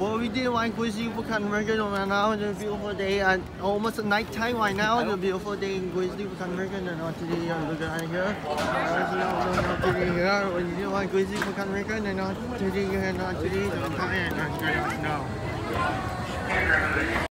Well, we did one Grizzly American right now. It's a beautiful day and almost night time right now. It's a beautiful day in Grizzly American and today look at here. Today here we did one Grizzly American and today today